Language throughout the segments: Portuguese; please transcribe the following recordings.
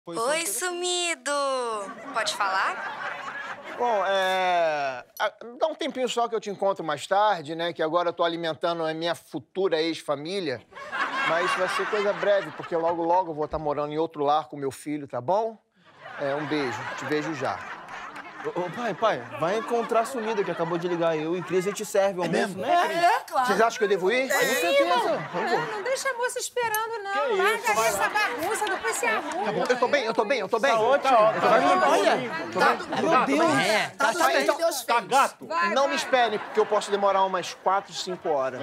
Oi, sumido! Pode falar? Bom, dá um tempinho só que eu te encontro mais tarde, né? Que agora eu tô alimentando a minha futura ex-família. Mas vai ser coisa breve, porque logo, logo eu vou estar morando em outro lar com meu filho, tá bom? Um beijo. Te vejo já. Ô, pai, vai encontrar a sumida que acabou de ligar. Eu e Cris, a gente serve o almoço, né, Cris? Claro. Vocês acham que eu devo ir? Com certeza. Não deixa a moça esperando, não. Larga essa bagunça, depois se arruma. Tá bom, eu tô bem. Tá ótimo. Olha. Meu Deus. Tá tudo bem, Deus fez. Tá gato. Não me espere, porque eu posso demorar umas 4, 5 horas.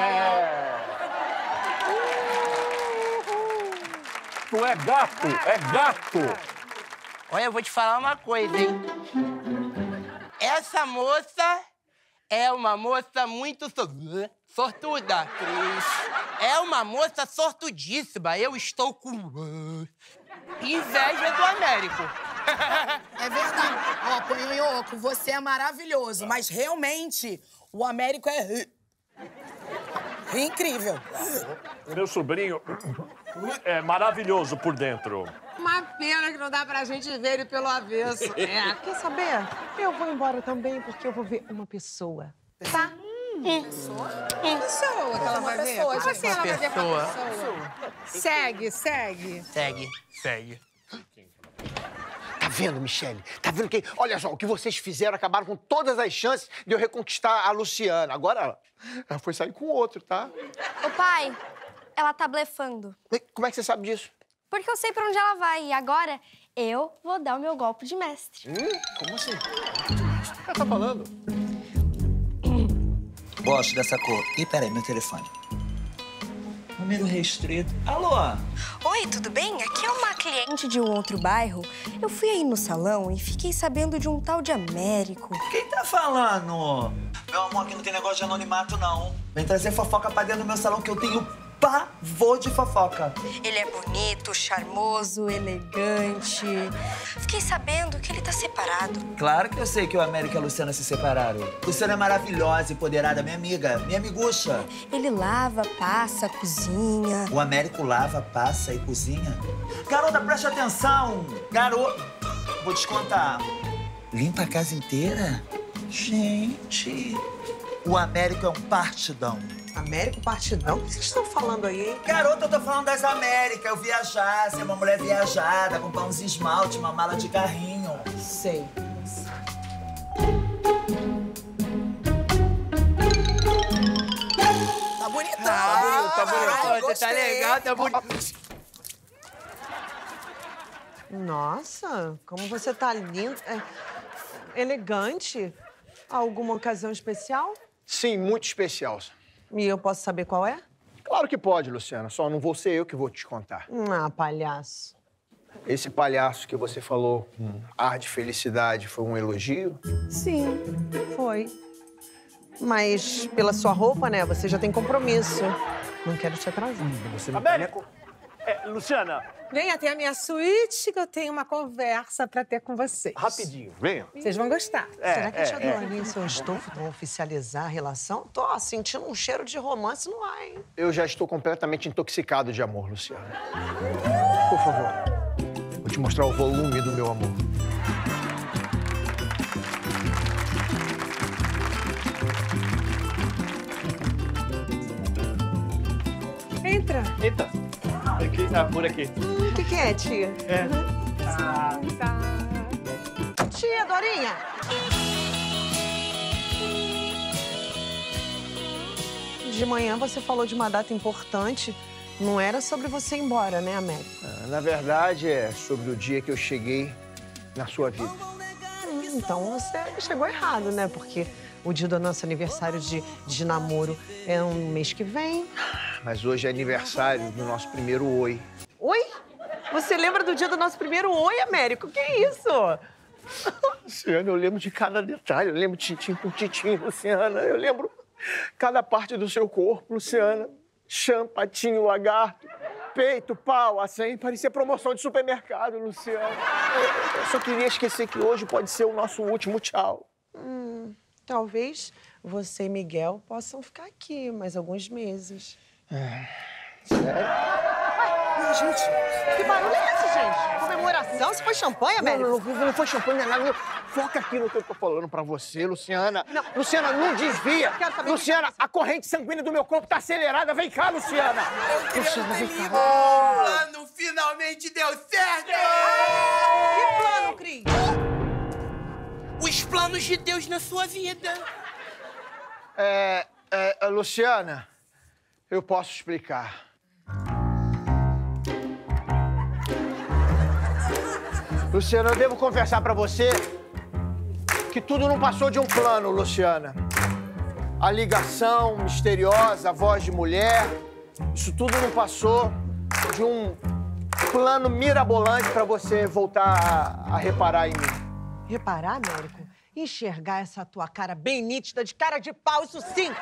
Tu é gato. Olha, eu vou te falar uma coisa, hein? Essa moça é uma moça muito sortuda, Cris. É uma moça sortudíssima. Eu estou com inveja do Américo. É verdade. Ó, Panhonhoco, você é maravilhoso, mas realmente o Américo é incrível. Meu sobrinho é maravilhoso por dentro. Uma pena que não dá pra gente ver ele pelo avesso. Quer saber? Eu vou embora também, porque eu vou ver uma pessoa. Tá? Pessoa? Pessoa que ela vai ver. pessoa, Como assim ela vai ver com pessoa. a pessoa? Segue. Segue. Tá vendo, Michele? Tá vendo que... Olha só, o que vocês fizeram acabaram com todas as chances de eu reconquistar a Luciana. Agora ela foi sair com outro, tá? Ô, pai, ela tá blefando. Como é que você sabe disso? Porque eu sei pra onde ela vai. E agora, eu vou dar o meu golpe de mestre. Como assim? O que você tá falando? Gosto dessa cor. Ih, peraí, meu telefone. Número restrito. Alô? Oi, tudo bem? Aqui é uma cliente de um outro bairro. Eu fui aí no salão e fiquei sabendo de um tal de Américo. Quem tá falando? Meu amor, aqui não tem negócio de anonimato, não. Vem trazer fofoca pra dentro do meu salão que eu tenho pavor de fofoca. Ele é bonito, charmoso, elegante. Fiquei sabendo que ele tá separado. Claro que eu sei que o Américo e a Luciana se separaram. Luciana é maravilhosa, empoderada, minha amiga, minha amigucha. Ele lava, passa, cozinha. O Américo lava, passa e cozinha. Garota, preste atenção. Garoto, vou te contar. Limpa a casa inteira? Gente, o Américo é um partidão. Américo Partidão? O que vocês estão falando aí, hein? Garota, eu tô falando das Américas. Eu viajar, ser uma mulher viajada, comprar uns esmalte, uma mala de carrinho. Sei. Tá bonitão. Tá bonitão, você tá gostei. legal, tá bonito. Nossa, como você tá lindo. Elegante. Alguma ocasião especial? Sim, muito especial. E eu posso saber qual é? Claro que pode, Luciana. Só não vou ser eu que vou te contar. Palhaço. Esse palhaço que você falou com ar de felicidade foi um elogio? Sim, foi. Mas pela sua roupa, né, você já tem compromisso. Não quero te atrasar. Você Américo! Luciana, Venha até a minha suíte que eu tenho uma conversa pra ter com vocês. rapidinho, venha. Vocês vão gostar. Será que a tia é. Dona e seu estofo vão oficializar a relação? Tô sentindo um cheiro de romance no ar, hein? Eu já estou completamente intoxicado de amor, Luciana. Por favor, vou te mostrar o volume do meu amor. Entra. Eita, aqui, por aqui. O que é, tia? Tia, Dorinha! De manhã você falou de uma data importante. Não era sobre você ir embora, né, Américo? Na verdade, é sobre o dia que eu cheguei na sua vida. Então você chegou errado, né? Porque o dia do nosso aniversário de namoro é um mês que vem. Mas hoje é aniversário do nosso primeiro oi. Oi? Você lembra do dia do nosso primeiro oi, Américo? Que isso? Luciana, eu lembro de cada detalhe. Eu lembro tintim por tintim, Luciana. Eu lembro cada parte do seu corpo, Luciana. Chão, patinho, lagarto, peito, pau, assim. Parecia promoção de supermercado, Luciana. Eu só queria esquecer que hoje pode ser o nosso último tchau. Talvez você e Miguel possam ficar aqui mais alguns meses. Sério? Ai, gente, que barulho é esse, gente? Comemoração? atenção, isso foi champanhe, Américo? Não foi champanhe, nada. Foca aqui no que eu tô falando pra você, Luciana. Não. Luciana, não desvia. Luciana, a corrente sanguínea do meu corpo tá acelerada. Vem cá, Luciana. Luciana, vem cá. O plano finalmente deu certo! Que plano, Cris? Os planos de Deus na sua vida. Luciana, eu posso explicar. Luciana, eu devo confessar pra você que tudo não passou de um plano, Luciana. A ligação misteriosa, a voz de mulher, isso tudo não passou de um plano mirabolante pra você voltar a reparar em mim. Reparar, Américo? Enxergar essa tua cara bem nítida, de cara de pau, isso sim